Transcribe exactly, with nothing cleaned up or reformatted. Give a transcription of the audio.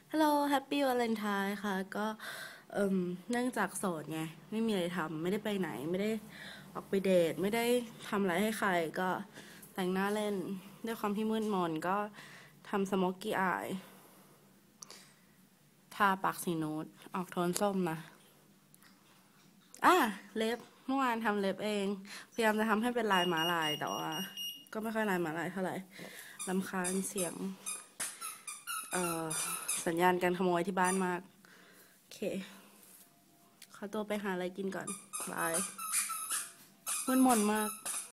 ฮัลโหลแฮปปี้วาเลนไทน์ค่ะก็เอ่มเนื่องจากโสดไงไม่มีอะไรทำไม่ได้ไปไหนไม่ได้ออกไปเดทไม่ได้ทำอะไรให้ใครก็แต่งหน้าเล่นด้วยความที่มืดมนก็ทำสโมกกี้อายทาปากสีนูดออกโทนส้มนะอ่ะเล็บเมื่อวานทำเล็บเองพยายามจะทำให้เป็นลายหมาลายแต่ว่าก็ไม่ค่อยลายหมาลายเท่าไหร่รำคาญเสียงเอ่อสัญญาณการขโมยที่บ้านมากโอเค ขอตัวไปหาอะไรกินก่อน บายมืดมนมาก